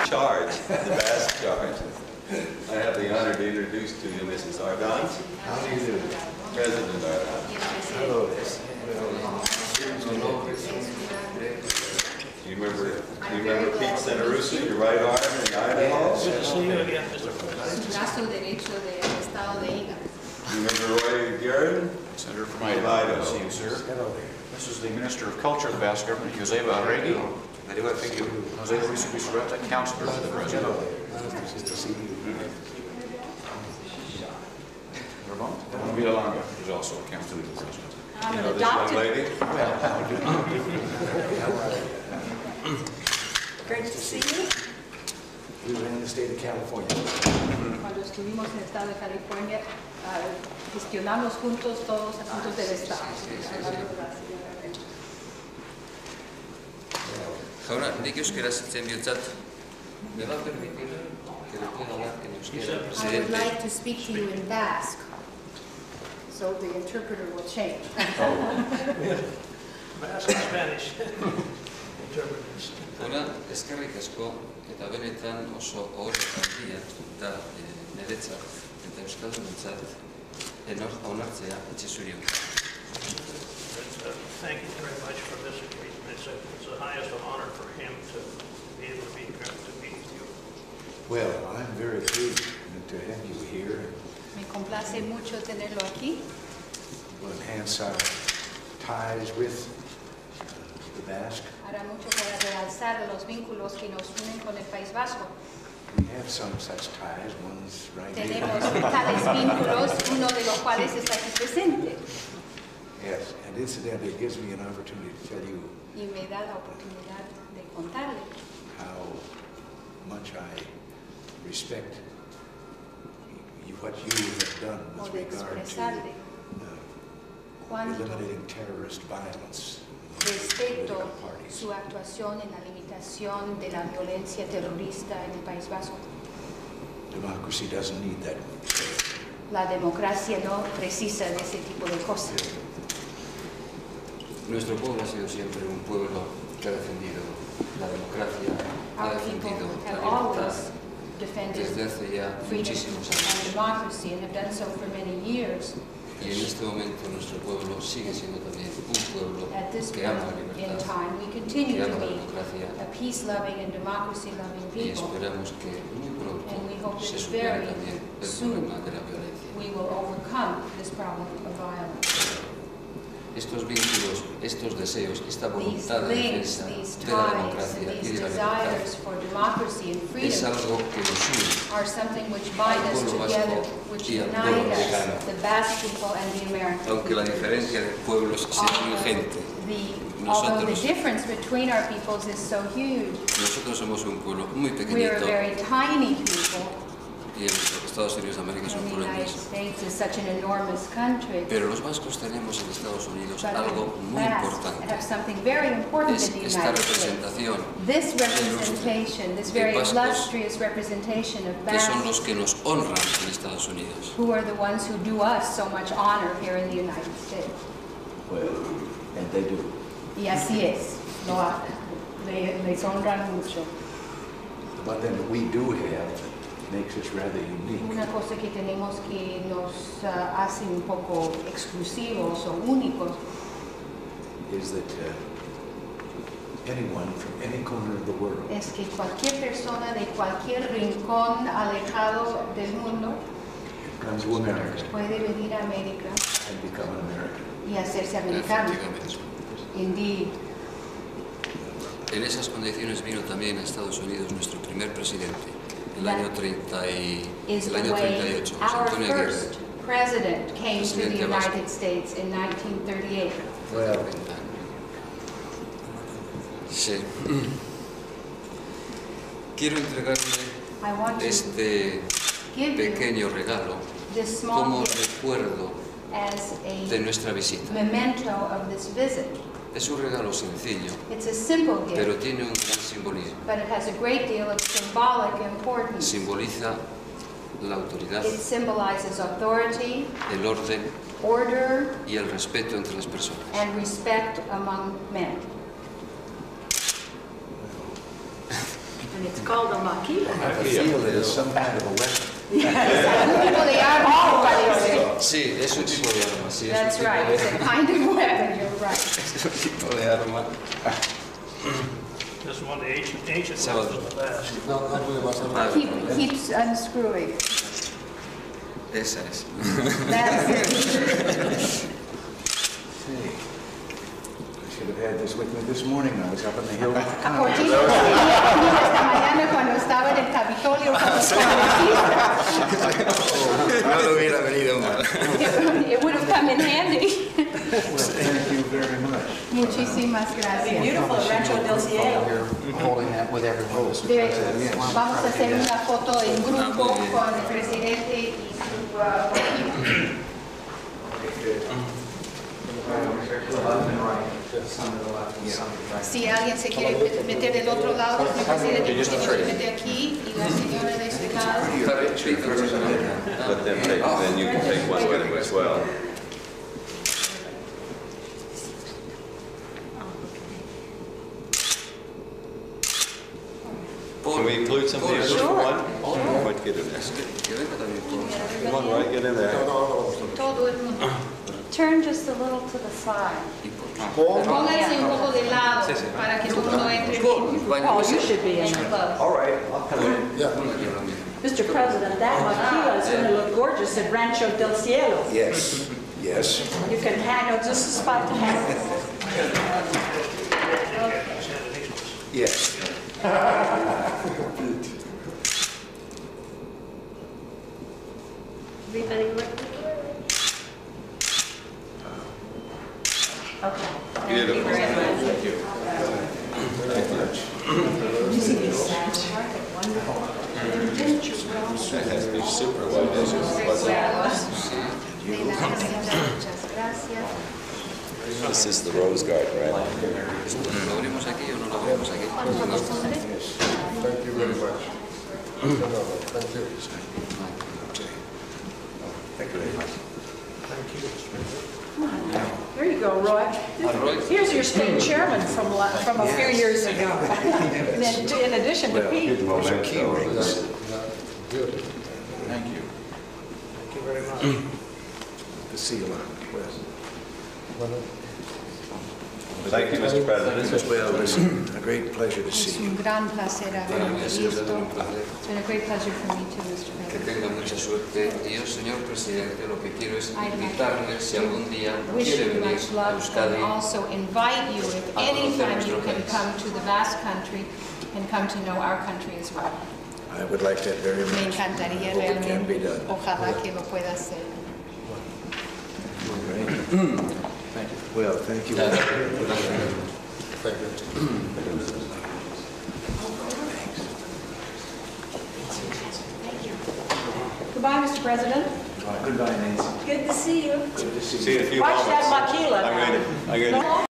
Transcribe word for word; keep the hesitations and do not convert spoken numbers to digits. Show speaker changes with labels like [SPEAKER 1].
[SPEAKER 1] charge, the Basque charge. I have the honor to introduce to you Missus Ardanza.
[SPEAKER 2] How do you do?
[SPEAKER 1] President Ardanza.
[SPEAKER 2] Hello.
[SPEAKER 1] Do you remember, do you remember Pete Senarusa, your right arm in Idaho?
[SPEAKER 3] Good to see you again, Mister President.
[SPEAKER 4] Brazo derecho del estado de Idaho.
[SPEAKER 1] Do you remember Roy Garrett?
[SPEAKER 5] Senator from
[SPEAKER 1] Of
[SPEAKER 5] Idaho.
[SPEAKER 1] Idaho.
[SPEAKER 5] Good to see you, sir.
[SPEAKER 2] Hello.
[SPEAKER 5] This is the Minister of Culture of the Basque Government, Jose Reagan. Very well, thank you. Jose Luis Bizarreta, Counselor to the President.
[SPEAKER 2] Hello. Nice to see you.
[SPEAKER 5] Ramon Villalonga is also a Counselor to the President.
[SPEAKER 4] I'm
[SPEAKER 1] You
[SPEAKER 4] an
[SPEAKER 1] know this young
[SPEAKER 4] adopted.
[SPEAKER 1] lady?
[SPEAKER 4] Great to see you.
[SPEAKER 2] We were in the state of California.
[SPEAKER 4] Cuando estuvimos en el estado de California, uh, gestionamos juntos todos los asuntos del estado.
[SPEAKER 6] Ahora, nik euskaraz hitzen biotzat, me va a permitir que le pueda hablar en euskera,
[SPEAKER 4] I would
[SPEAKER 6] presidente.
[SPEAKER 4] like to speak to you in Basque, so the interpreter will change.
[SPEAKER 3] Basque and Spanish interpreters.
[SPEAKER 6] Ona, eskerrik asko, eta benetan oso ohore handia da eh, niretzat eta euskaldunentzat onartzea etxe zuri hau.
[SPEAKER 3] Thank you very much for this agreement. It's a, it's the highest of honor for him to be able to be here to meet with you.
[SPEAKER 2] Well, I'm very pleased to have you here.
[SPEAKER 4] Me complace mucho tenerlo aquí.
[SPEAKER 2] We'll enhance our ties with uh, the Basque.
[SPEAKER 4] Hará mucho para realzar los vínculos que nos unen con el País Vasco.
[SPEAKER 2] We have some such ties. One's right here.
[SPEAKER 4] Tenemos tales vínculos, uno de los cuales está aquí presente.
[SPEAKER 2] Yes, and incidentally, it gives me an opportunity to tell you
[SPEAKER 4] Y me da la oportunidad de contarle
[SPEAKER 2] how much I respect you, what you have done
[SPEAKER 4] o
[SPEAKER 2] with
[SPEAKER 4] de
[SPEAKER 2] regard to
[SPEAKER 4] expresarle
[SPEAKER 2] uh,
[SPEAKER 4] cuánto
[SPEAKER 2] eliminating terrorist violence.
[SPEAKER 4] respeto su actuación en la limitación de la violencia terrorista en el País Vasco.
[SPEAKER 2] Democracy doesn't need that.
[SPEAKER 4] La democracia no precisa de ese tipo de cosas.
[SPEAKER 6] Nuestro pueblo ha sido siempre un pueblo que ha defendido la democracia, ha
[SPEAKER 4] Our people
[SPEAKER 6] defendido la
[SPEAKER 4] have
[SPEAKER 6] libertad
[SPEAKER 4] always defended
[SPEAKER 6] desde hace ya
[SPEAKER 4] freedom
[SPEAKER 6] muchísimos
[SPEAKER 4] and
[SPEAKER 6] años.
[SPEAKER 4] democracy and have done so for many years.
[SPEAKER 6] Y en este momento nuestro pueblo sigue siendo también un pueblo
[SPEAKER 4] At this
[SPEAKER 6] que
[SPEAKER 4] point
[SPEAKER 6] ama la
[SPEAKER 4] in
[SPEAKER 6] libertad
[SPEAKER 4] time, we
[SPEAKER 6] que
[SPEAKER 4] continue to
[SPEAKER 6] ama la
[SPEAKER 4] be
[SPEAKER 6] democracia
[SPEAKER 4] a peace-loving and democracy-loving
[SPEAKER 6] y
[SPEAKER 4] people.
[SPEAKER 6] esperamos que muy pronto
[SPEAKER 4] And we hope that
[SPEAKER 6] se supere
[SPEAKER 4] very
[SPEAKER 6] también el
[SPEAKER 4] soon
[SPEAKER 6] problema de la violencia.
[SPEAKER 4] we will overcome this problem of violence.
[SPEAKER 6] Estos vínculos, estos deseos, esta
[SPEAKER 4] These
[SPEAKER 6] voluntad de
[SPEAKER 4] links,
[SPEAKER 6] defensa
[SPEAKER 4] these
[SPEAKER 6] de la
[SPEAKER 4] ties,
[SPEAKER 6] democracia
[SPEAKER 4] and
[SPEAKER 6] y
[SPEAKER 4] these
[SPEAKER 6] de la libertad
[SPEAKER 4] desires for democracy and
[SPEAKER 6] es
[SPEAKER 4] freedom
[SPEAKER 6] algo que nos une
[SPEAKER 4] are something which bind us
[SPEAKER 6] pueblo
[SPEAKER 4] together,
[SPEAKER 6] vasco
[SPEAKER 4] which
[SPEAKER 6] y al
[SPEAKER 4] unite
[SPEAKER 6] pueblo
[SPEAKER 4] us,
[SPEAKER 6] mexicano.
[SPEAKER 4] the Basque people and the American
[SPEAKER 6] aunque la
[SPEAKER 4] people.
[SPEAKER 6] diferencia de pueblos sea muy
[SPEAKER 4] Although
[SPEAKER 6] ingente.
[SPEAKER 4] the, although the
[SPEAKER 6] Nosotros,
[SPEAKER 4] difference between our peoples is so huge,
[SPEAKER 6] nosotros somos un pueblo muy
[SPEAKER 4] we are a
[SPEAKER 6] pequeñito
[SPEAKER 4] very tiny people,
[SPEAKER 6] y los Estados Unidos de América es un
[SPEAKER 4] and the
[SPEAKER 6] pueblo
[SPEAKER 4] United
[SPEAKER 6] inmenso.
[SPEAKER 4] States is such an enormous country.
[SPEAKER 6] Pero los vascos tenemos en Estados Unidos
[SPEAKER 4] But
[SPEAKER 6] algo
[SPEAKER 4] the
[SPEAKER 6] muy
[SPEAKER 4] Basques
[SPEAKER 6] importante.
[SPEAKER 4] have something very important
[SPEAKER 6] Es
[SPEAKER 4] in the
[SPEAKER 6] esta
[SPEAKER 4] United States.
[SPEAKER 6] representación
[SPEAKER 4] This representation, this very
[SPEAKER 6] vascos
[SPEAKER 4] illustrious representation of
[SPEAKER 6] que son los
[SPEAKER 4] Basques,
[SPEAKER 6] que nos honran en Estados Unidos.
[SPEAKER 4] who are the ones who do us so much honor here in the United States.
[SPEAKER 2] Well, and they do.
[SPEAKER 4] Y así es, lo ha- le- les honran mucho.
[SPEAKER 2] One thing that we do have makes us rather unique.
[SPEAKER 4] Una cosa que tenemos que nos uh, hace un poco exclusivos o únicos
[SPEAKER 2] Is that uh, anyone from any corner of the world
[SPEAKER 4] es que cualquier persona de cualquier rincón alejado del mundo
[SPEAKER 2] comes to America
[SPEAKER 4] puede venir a América
[SPEAKER 2] and become an American.
[SPEAKER 4] y hacerse americano.
[SPEAKER 6] Efectivamente.
[SPEAKER 4] Indeed.
[SPEAKER 6] En esas condiciones vino también a Estados Unidos nuestro primer presidente, el año treinta y
[SPEAKER 4] Is
[SPEAKER 6] el
[SPEAKER 4] the
[SPEAKER 6] año treinta y
[SPEAKER 4] way
[SPEAKER 6] ocho,
[SPEAKER 4] our
[SPEAKER 6] Antonio Aguirre.
[SPEAKER 4] first president came to the
[SPEAKER 6] Presidente vasco.
[SPEAKER 4] United States in nineteen thirty-eight.
[SPEAKER 2] Well,
[SPEAKER 6] treinta años. Sí. Quiero entregarle
[SPEAKER 4] I want to
[SPEAKER 6] este
[SPEAKER 4] give you
[SPEAKER 6] pequeño regalo
[SPEAKER 4] this small
[SPEAKER 6] como
[SPEAKER 4] gift
[SPEAKER 6] recuerdo
[SPEAKER 4] as
[SPEAKER 6] de
[SPEAKER 4] a
[SPEAKER 6] nuestra visita.
[SPEAKER 4] memento of this visit.
[SPEAKER 6] Es un regalo sencillo,
[SPEAKER 4] It's a simple
[SPEAKER 6] pero
[SPEAKER 4] gift,
[SPEAKER 6] tiene un gran simbolismo.
[SPEAKER 4] but it has a great deal of symbolic importance.
[SPEAKER 6] Simboliza la autoridad,
[SPEAKER 4] It symbolizes authority,
[SPEAKER 6] el orden
[SPEAKER 4] order,
[SPEAKER 6] y el respeto entre las personas.
[SPEAKER 4] and respect among men.
[SPEAKER 7] And it's called a makila.
[SPEAKER 2] I feel it is some kind of a weapon.
[SPEAKER 4] Un tipo de arma, parece.
[SPEAKER 6] Sí, es un tipo de arma, sí, es un
[SPEAKER 4] That's
[SPEAKER 6] tipo
[SPEAKER 4] right,
[SPEAKER 6] de,
[SPEAKER 4] it's a kind of weapon, you're right.
[SPEAKER 6] es un tipo de arma.
[SPEAKER 3] This is one of the ancient, ancient
[SPEAKER 6] So-
[SPEAKER 3] ones of the Basque.
[SPEAKER 6] Ah,
[SPEAKER 4] Keep, keeps unscrewing.
[SPEAKER 6] esa es.
[SPEAKER 4] That's it.
[SPEAKER 2] Say, I should have had this with me this morning. I was up on the hill with the
[SPEAKER 4] Por ti,
[SPEAKER 2] Congress.
[SPEAKER 4] esta mañana cuando estaba en el Capitolio con los congresistas.
[SPEAKER 6] No lo hubiera venido mal.
[SPEAKER 4] It would have come in handy.
[SPEAKER 2] Well, thank you very much.
[SPEAKER 4] Muchísimas gracias.
[SPEAKER 7] Beautiful Rancho del Cielo.
[SPEAKER 2] Holding that with everyone.
[SPEAKER 4] De- vamos a hacer una foto en grupo con el presidente y su uh, equipo. Si alguien se quiere meter del otro lado, el presidente se mete aquí y la señora de este lado.
[SPEAKER 1] Let them take, then you can take one with them as well. Can we include some of the others for one? Or get in there?
[SPEAKER 6] Que venga también por
[SPEAKER 1] Come on, right, get in there.
[SPEAKER 4] Todo el mundo.
[SPEAKER 7] Turn just a little to the side.
[SPEAKER 6] y por
[SPEAKER 4] Pónganse un poco de lado para que todo el mundo entre bien.
[SPEAKER 7] Paul, you should be in it.
[SPEAKER 2] All right, I'll come in.
[SPEAKER 6] uno aquí ahora mismo.
[SPEAKER 7] Mister President, that makila is going to look gorgeous at Rancho del Cielo.
[SPEAKER 2] Yes, yes.
[SPEAKER 7] You can hang it, just a spot to hang it.
[SPEAKER 2] Yes.
[SPEAKER 7] Everybody look. Okay.
[SPEAKER 1] Beautiful.
[SPEAKER 2] Thank you. Thank you much.
[SPEAKER 1] That has to be super white, as it was.
[SPEAKER 4] De la casita, muchas gracias.
[SPEAKER 1] This is the rose garden, right?
[SPEAKER 6] ¿Lo abrimos aquí o no lo abrimos aquí?
[SPEAKER 8] Thank you very much. No, no, no, thank you.
[SPEAKER 2] Thank you very much.
[SPEAKER 7] Here you go, Roy.
[SPEAKER 6] Roy.
[SPEAKER 7] Here's your state chairman from, la- from a few years ago. And then in addition to Pete.
[SPEAKER 2] Those are key rings.
[SPEAKER 8] Good.
[SPEAKER 2] Thank you.
[SPEAKER 3] Thank you very much.
[SPEAKER 2] The seal on it, yes.
[SPEAKER 8] Bueno,
[SPEAKER 1] Thank you, Mister President.
[SPEAKER 2] Well, listen, a great pleasure to
[SPEAKER 4] Es
[SPEAKER 2] see you.
[SPEAKER 4] un gran placer
[SPEAKER 6] Para mí
[SPEAKER 4] haberlo
[SPEAKER 6] ha sido
[SPEAKER 4] visto.
[SPEAKER 6] un placer.
[SPEAKER 4] It's been a great pleasure for me too, Mister
[SPEAKER 6] Que
[SPEAKER 4] President.
[SPEAKER 6] tenga mucha suerte. Y yo, señor presidente, lo que quiero es
[SPEAKER 4] I'd like
[SPEAKER 6] invitarle, si algún día
[SPEAKER 4] Wish
[SPEAKER 6] quiere
[SPEAKER 4] you
[SPEAKER 6] venir
[SPEAKER 4] much
[SPEAKER 6] a
[SPEAKER 4] luck and
[SPEAKER 6] Euskadi,
[SPEAKER 4] also invite you if
[SPEAKER 6] A conocer
[SPEAKER 4] anytime you
[SPEAKER 6] nuestro
[SPEAKER 4] can
[SPEAKER 6] país.
[SPEAKER 4] come to the Basque country and come to know our country as well.
[SPEAKER 2] I would like that very
[SPEAKER 4] Me
[SPEAKER 2] much.
[SPEAKER 4] encantaría
[SPEAKER 2] Hope it can be
[SPEAKER 4] realmente.
[SPEAKER 2] done.
[SPEAKER 4] Ojalá que lo pueda hacer.
[SPEAKER 2] Great. Thank you. Well, thank you.
[SPEAKER 8] thank you.
[SPEAKER 4] Goodbye, Mister President.
[SPEAKER 2] Goodbye, Nancy.
[SPEAKER 7] Good to see you.
[SPEAKER 2] Good to see you.
[SPEAKER 1] See you in a few
[SPEAKER 7] Watch
[SPEAKER 1] moments.
[SPEAKER 7] that makila
[SPEAKER 1] I'm
[SPEAKER 7] now.
[SPEAKER 1] going to, I'm going to